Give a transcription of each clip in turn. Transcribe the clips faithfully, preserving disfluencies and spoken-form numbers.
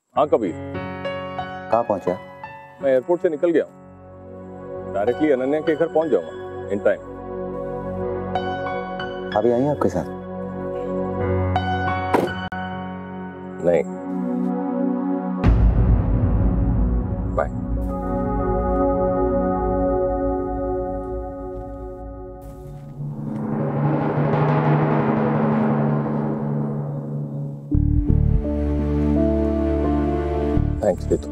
हाँ कबीर। कहाँ पहुंचा? मैं एयरपोर्ट से निकल गया हूँ, डायरेक्टली अनन्या के घर पहुंच जाऊंगा इन टाइम। अभी आई हैं आपके साथ? नहीं, बाय। थैंक्स बेटू,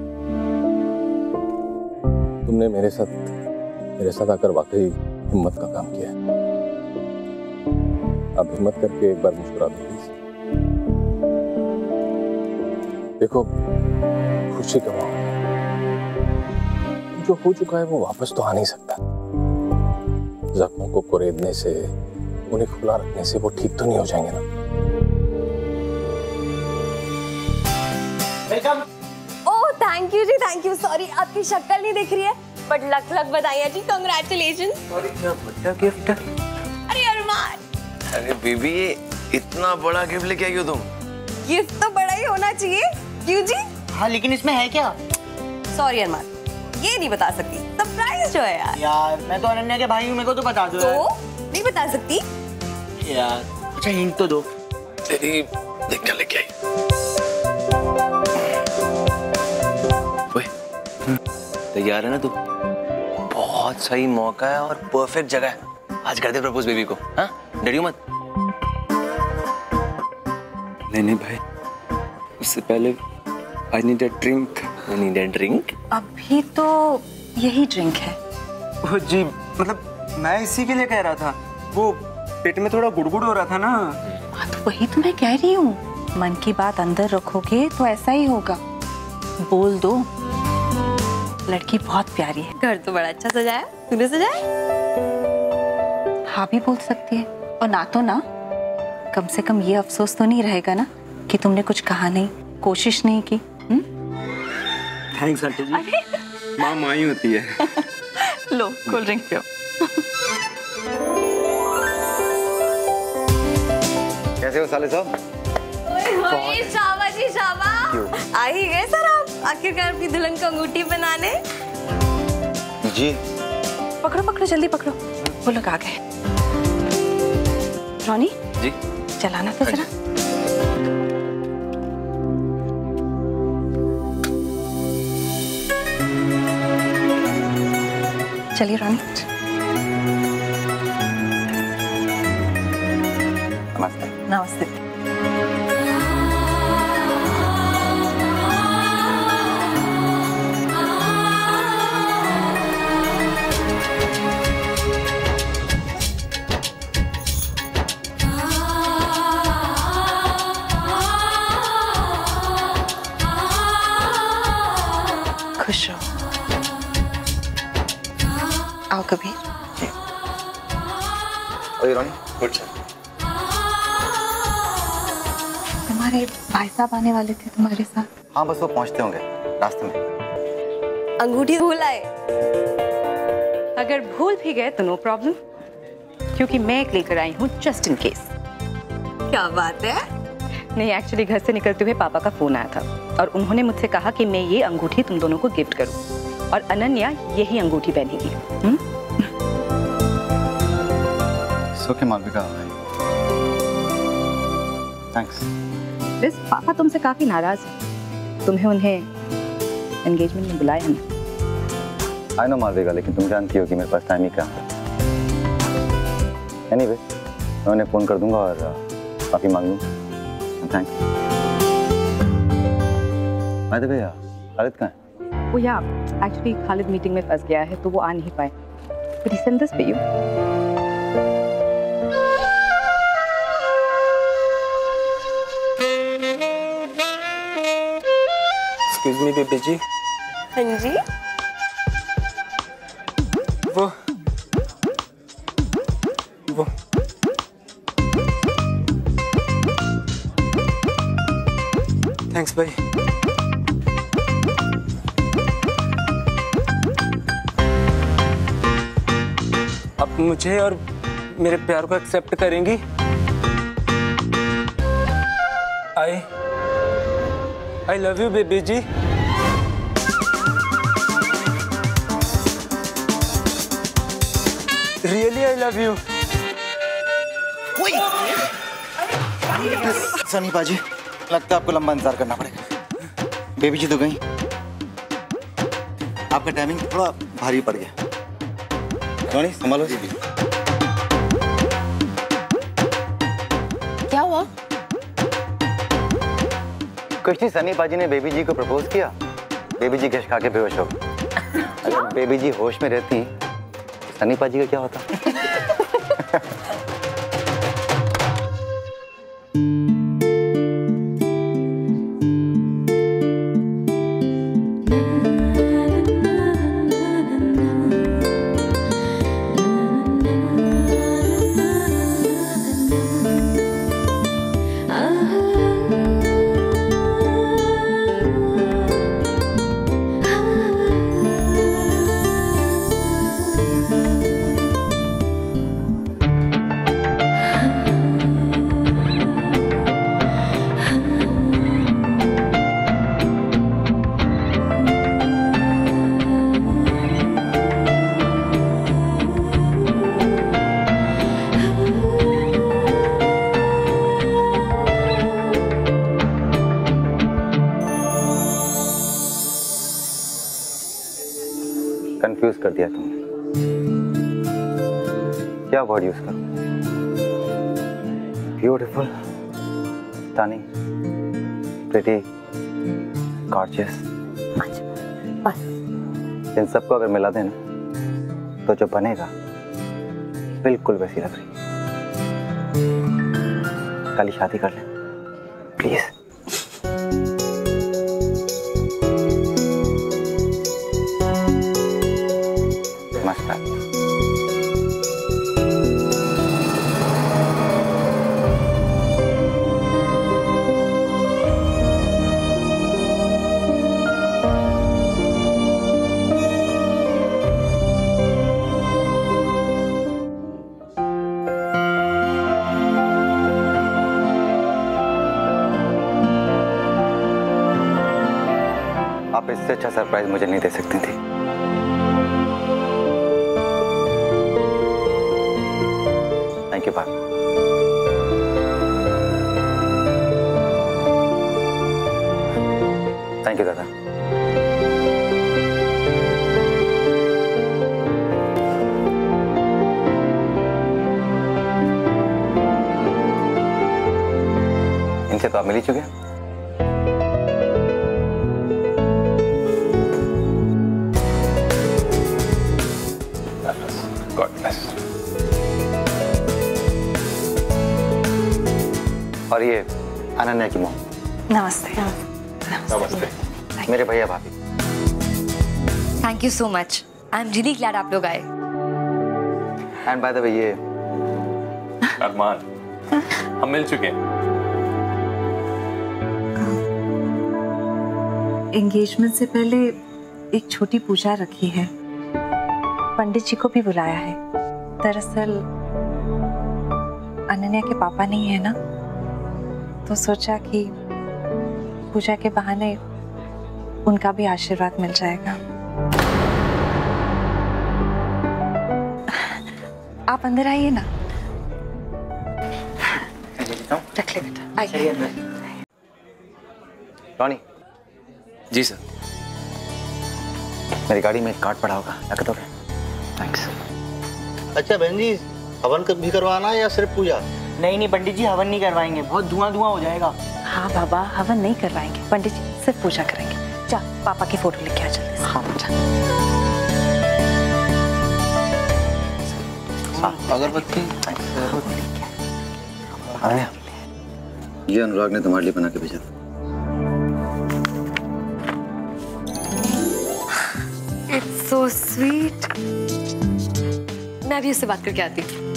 तुमने मेरे साथ मेरे साथ आकर वाकई हिम्मत का काम किया है। अब हिम्मत करके एक बार मुस्कुरा दो प्लीज। देखो, खुशी का माहौल जो हो चुका है वो वापस तो आ नहीं सकता। जख्मों को कुरेदने से, उन्हें खुला रखने से वो ठीक तो नहीं हो जाएंगे ना। Welcome. Oh thank you ji, thank you. Sorry आपकी शक्ल नहीं दिख रही है, बट लख लख बधाइयाँ जी, कांग्रेचुलेशन। सॉरी, क्या बड़ा गिफ्ट है? अरे अरमान। अरे बेबी, ये इतना बड़ा गिफ्ट लेके आई हो तुम? गिफ्ट तो बड़ा ही होना चाहिए, क्यों जी? हाँ लेकिन इसमें है क्या? सॉरी अरमान, ये नहीं बता सकती। सरप्राइज जो है यार। यार मैं तो अनन्या के भाई हूँ, मेरे को तो बता दो। तो नहीं बता सकती यार? अच्छा हिंट तो दो। तेरी देख क्या लेके आई। तैयार है ना तू? बहुत सही मौका है और परफेक्ट जगह है। आज कर दे प्रपोज बेबी को। हाँ, डरियो मत। नहीं नहीं भाई, उससे पहले I need a drink. I need a drink? अभी तो यही ड्रिंक है। ओ जी, मतलब मैं इसी के लिए कह रहा था, वो पेट में थोड़ा गुड़गुड़ हो रहा था ना। हाँ तो वही तो मैं कह रही हूँ, मन की बात अंदर रखोगे तो ऐसा ही होगा। बोल दो, लड़की बहुत प्यारी है। घर तो बड़ा अच्छा सजाया, तूने सजाया? हाँ भी बोल सकती है, और ना तो ना कम से कम ये अफसोस तो नहीं रहेगा ना कि तुमने कुछ कहा नहीं, कोशिश नहीं की। Thanks aunty ji. माँ माँ ही होती है। लो कोल्ड ड्रिंक पियो। कैसे हो साले साहब? ओए शाबाश जी शाबाश। आ ही गए सर आप, आखिरकार अपनी दुल्हन को अंगूठी बनाने। जी पकड़ो पकड़ो जल्दी पकड़ो, वो लोग आ गए। रॉनी जी चलाना तो जरा। चलिए रॉनी। नमस्ते। नमस्ते। खुश रहो। आओ कबीर। ओए रोनी, गुड सर। तुम्हारे भाई साहब आने वाले थे तुम्हारे साथ। हाँ बस वो पहुंचते होंगे रास्ते में। अंगूठी भूल आए? अगर भूल भी गए तो नो प्रॉब्लम, क्योंकि मैं एक लेकर आई हूँ जस्ट इन केस। क्या बात है? नहीं, एक्चुअली घर से निकलते हुए पापा का फोन आया था और उन्होंने मुझसे कहा कि मैं ये अंगूठी तुम दोनों को गिफ्ट करूं और अनन्या यही अंगूठी पहनेगी। सो के मालविका, थैंक्स। बस पापा तुमसे काफी नाराज हैं, तुम्हें उन्हें एंगेजमेंट में बुलाया नहीं। आई नो मालविका, लेकिन तुम जानती हो कि मेरे पास टाइम ही कहाँ है। एनीवे, मैं उन्हें फोन कर दूंगा और माफी मांग लूंगा। थैंक्स। मैं तो भैया खालिद कहाँ है? वो यहाँ एक्चुअली खालिद मीटिंग में फंस गया है तो वो आ नहीं पाए। But he sent this for you. Excuse me baby ji. हाँ जी। वो वो थैंक्स भाई। आप मुझे और मेरे प्यार को एक्सेप्ट करेंगी? I I love you baby ji. Really I love you. Sunny पाजी, लगता है आपको लंबा इंतजार करना पड़ेगा। बेबी जी तो गई, आपका टाइमिंग थोड़ा भारी पड़ गया। रोनी संभालो। क्या हुआ? कुछ नहीं, सनी पाजी ने बेबी जी को प्रपोज किया, बेबी जी गश खा के बेहोश हो गई। अगर बेबी जी होश में रहती तो सनी पाजी का क्या होता? कंफ्यूज कर दिया तुमने। क्या वर्ड यूज करूं? Beautiful, stunning, pretty, gorgeous. बस इन सबको अगर मिला देना तो जो बनेगा बिल्कुल वैसी लग रही। कल ही शादी कर ले प्लीज। आप इससे अच्छा सरप्राइज मुझे नहीं दे सकती थी। थैंक यू बाबा। थैंक यू दादा। इनसे तो आप मिल ही चुके हैं। और ये अनन्या की मॉम। नमस्ते। नमस्ते। मेरे भैया भाभी। Thank you so much. I am really glad आप लोग आए। एंड बाय द वे ये अरमान, हम मिल चुके हैं। एंगेजमेंट से पहले एक छोटी पूजा रखी है, पंडित जी को भी बुलाया है। दरअसल अनन्या के पापा नहीं है ना, तो सोचा कि पूजा के बहाने उनका भी आशीर्वाद मिल जाएगा। आप अंदर आइए ना। रख ले बेटा, आइए। रॉनी। जी सर। मेरी गाड़ी में एक कार्ड पड़ा होगा, रख दोगे? थैंक्स। अच्छा बहन जी, हवन भी करवाना है या सिर्फ पूजा? नहीं नहीं पंडित जी, हवन नहीं करवाएंगे, बहुत धुआं धुआं हो जाएगा। हाँ बाबा, हवन नहीं करवाएंगे, पंडित जी सिर्फ पूजा करेंगे। जा पापा की फोटो लेके आ जल्दी से। हाँ जा। अगरबत्ती। आया। ये अनुराग ने तुम्हारे लिए बना के भेजा था। It's so sweet. मैं अभी उससे बात करके आती हूँ।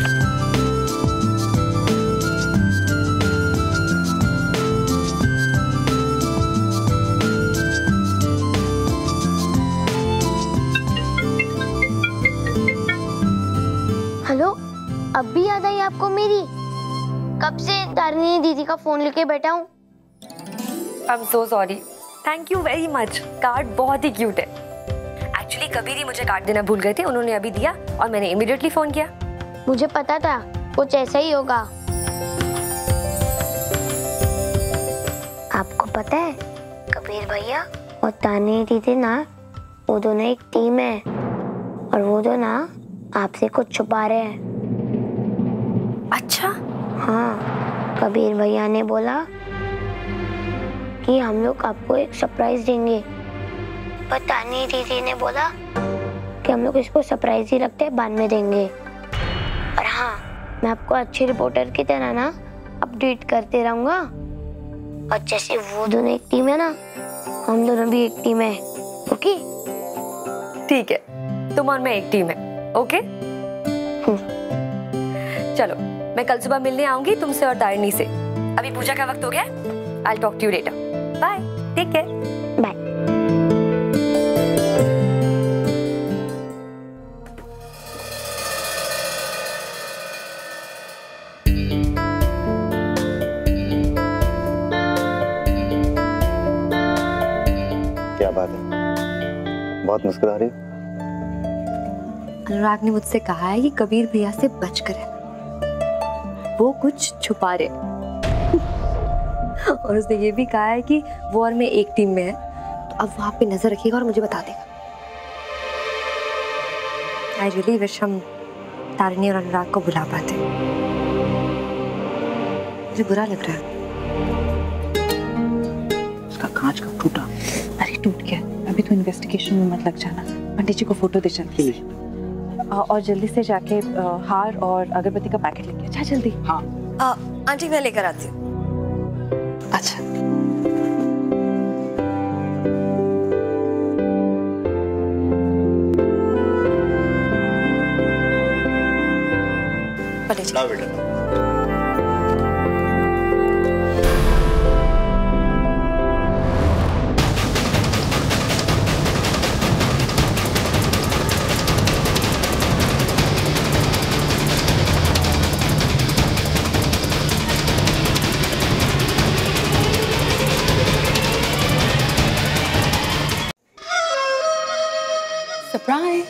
हेलो, अब भी याद आई आपको मेरी? कब से तारिणी दीदी का फोन लेके बैठा हूँ। I am so sorry. Thank you very much. Card बहुत ही क्यूट है। एक्चुअली कबीर ही मुझे कार्ड देना भूल गए थे, उन्होंने अभी दिया और मैंने इमीडिएटली फोन किया। मुझे पता था कुछ ऐसा ही होगा। आपको पता है कबीर भैया और तानी दीदी ना, वो दोनों एक टीम है और वो दोनों ना आपसे कुछ छुपा रहे हैं। अच्छा? हाँ, कबीर भैया ने बोला कि हम लोग आपको एक सरप्राइज देंगे, पर तानी दीदी ने बोला कि हम लोग इसको सरप्राइज ही रखते हैं, बाद में देंगे। और हाँ, मैं आपको अच्छी रिपोर्टर की तरह ना अपडेट करते रहूंगा। और जैसे वो दोनों एक टीम है ना, हम दोनों भी एक टीम है। ओके? ठीक है, तुम और मैं एक टीम है। ओके? चलो, मैं कल सुबह मिलने आऊंगी तुमसे और तारिणी से। अभी पूजा का वक्त हो गया। I'll talk to you later. Bye. Take care. Bye. क्या बात है, बहुत मुस्कुरा रही हो। अनुराग ने मुझसे कहा है कि कबीर भैया से बच कर रहना, वो कुछ छुपा रहे। और उसने ये भी कहा है कि वो और मैं एक टीम में है, तो अब वहां पे नजर रखिएगा और मुझे बता देगा। आई रियली विश हम तारिणी और अनुराग को बुला पाते। मुझे बुरा लग रहा है। उसका कांच कब टूटा? अरे टूट गया। अभी तो इन्वेस्टिगेशन में मत लग जाना। पंडित जी को फोटो दे चल। और जल्दी से जाके हार और अगरबत्ती का पैकेट लेके जा जल्दी। हाँ आ, आंटी मैं लेकर आती हूँ। अच्छा लाओ बेटा। सरप्राइज।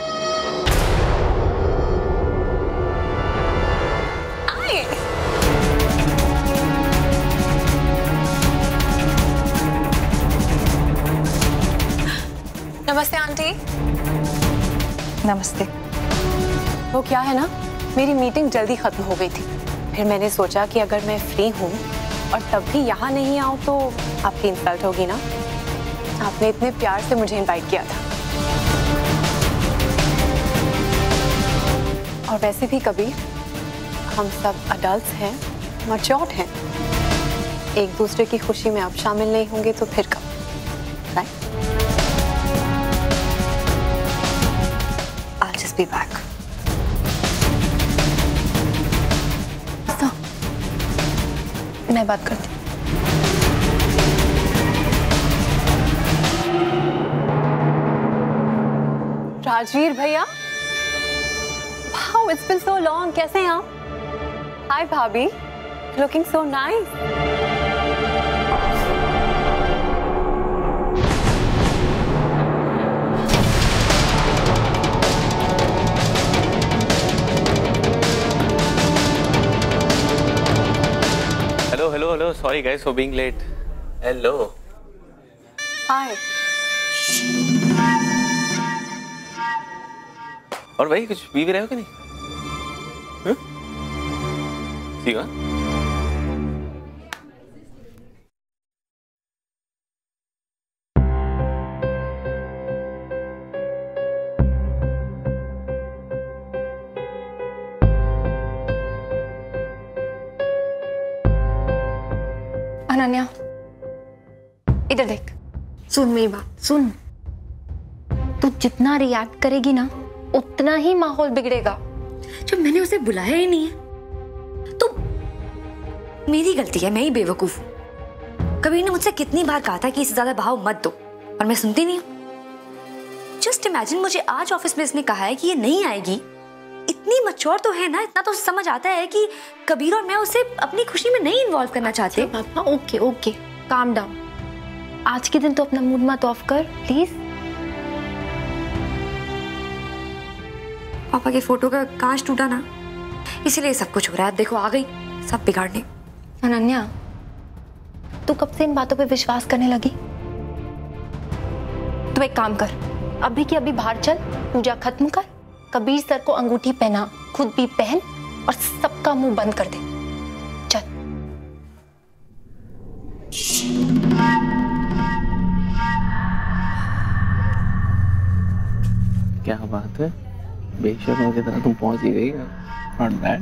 नमस्ते आंटी। नमस्ते। वो क्या है ना, मेरी मीटिंग जल्दी खत्म हो गई थी, फिर मैंने सोचा कि अगर मैं फ्री हूँ और तब भी यहाँ नहीं आऊँ तो आपकी इंसल्ट होगी ना। आपने इतने प्यार से मुझे इनवाइट किया था। और वैसे भी कबीर, हम सब अडल्ट्स हैं, मैच्योर्ड हैं। एक दूसरे की खुशी में अब शामिल नहीं होंगे तो फिर कब? Right? I'll just be back. तो, मैं बात करती हूँ। राजवीर भैया, wow, it's been so long. कैसे हैं आप? हाय भाभी, looking so nice. Hello hello hello, sorry guys for being late. Hello. Hi. और भाई कुछ पी भी रहे हो कि नहीं? हाँ? सी हाँ? अनन्या, इधर देख। सुन मेरी बात, सुन। तू जितना रिएक्ट करेगी ना, उतना ही माहौल बिगड़ेगा। जब मैंने उसे बुलाया ही नहीं है तो मेरी गलती है, मैं ही बेवकूफ हूं। कबीर ने मुझसे कितनी बार कहा था कि इससे ज्यादा भाव मत दो, और मैं सुनती नहीं हूं। जस्ट इमेजिन, मुझे आज ऑफिस में इसने कहा है कि ये नहीं आएगी। इतनी मैच्योर तो है ना, इतना तो समझ आता है कि कबीर और मैं उसे अपनी खुशी में नहीं इन्वॉल्व करना चाहते। पापा ओके ओके, काम डाउन। आज के दिन तो अपना मूड मत ऑफ कर प्लीज। पापा के फोटो का कांच टूटा ना, इसीलिए सब कुछ हो रहा है। देखो आ गई सब बिगाड़ने। अनन्या, तू कब से इन बातों पे विश्वास करने लगी? तू एक काम कर, अभी की अभी बाहर चल, पूजा खत्म कर, कबीर सर को अंगूठी पहना, खुद भी पहन और सबका मुंह बंद कर दे। चल। क्या बात है, बेशर्म की तरह तुम पहुंच ही गई। Not bad.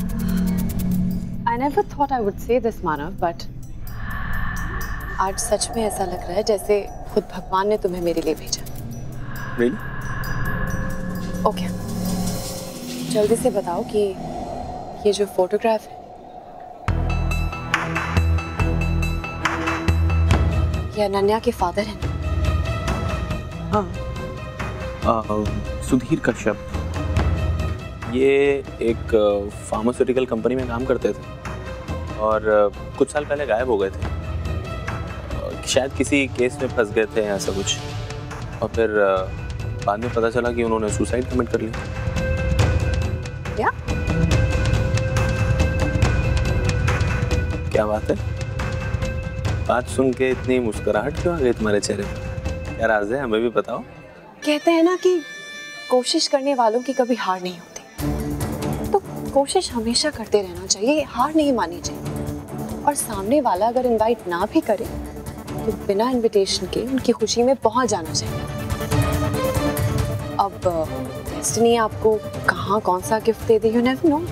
I never thought I would say this, Manav, but आज सच में ऐसा लग रहा है जैसे खुद भगवान ने तुम्हें मेरे लिए भेजा। Really? Okay. जल्दी से बताओ कि ये जो फोटोग्राफ है ये अनन्या के फादर हैं? हाँ। uh, सुधीर कश्यप, ये एक फार्मास्यूटिकल कंपनी में काम करते थे और कुछ साल पहले गायब हो गए थे। शायद किसी केस में फंस गए थे ऐसा कुछ, और फिर बाद में पता चला कि उन्होंने सुसाइड कमिट कर लिया। क्या? क्या बात है, बात सुन के इतनी मुस्कुराहट क्यों आ गई तुम्हारे चेहरे पर? क्या राज है, हमें भी बताओ। कहते हैं ना कि कोशिश करने वालों की कभी हार नहीं होती, तो कोशिश हमेशा करते रहना चाहिए, हार नहीं माननी चाहिए। और सामने वाला अगर इनवाइट ना भी करे तो बिना इनविटेशन के उनकी खुशी में पहुंच जाना चाहिए। अब डेस्टिनी आपको कहाँ कौन सा गिफ्ट दे दे, यू नेवर नो।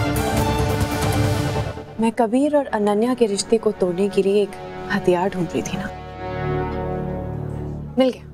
मैं कबीर और अनन्या के रिश्ते को तोड़ने के लिए एक हथियार ढूंढ रही थी ना, मिल गया।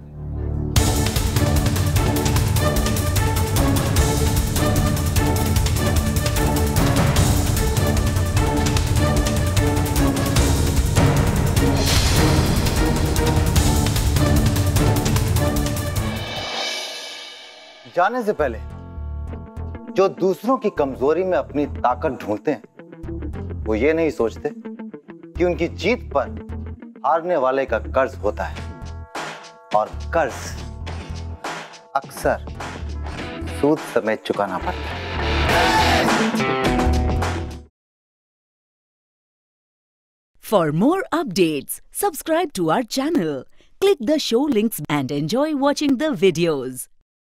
जाने से पहले जो दूसरों की कमजोरी में अपनी ताकत ढूंढते हैं वो ये नहीं सोचते कि उनकी जीत पर हारने वाले का कर्ज होता है, और कर्ज अक्सर सूद समेत चुकाना पड़ता है। For more updates, subscribe to our channel, click the show links and enjoy watching the videos.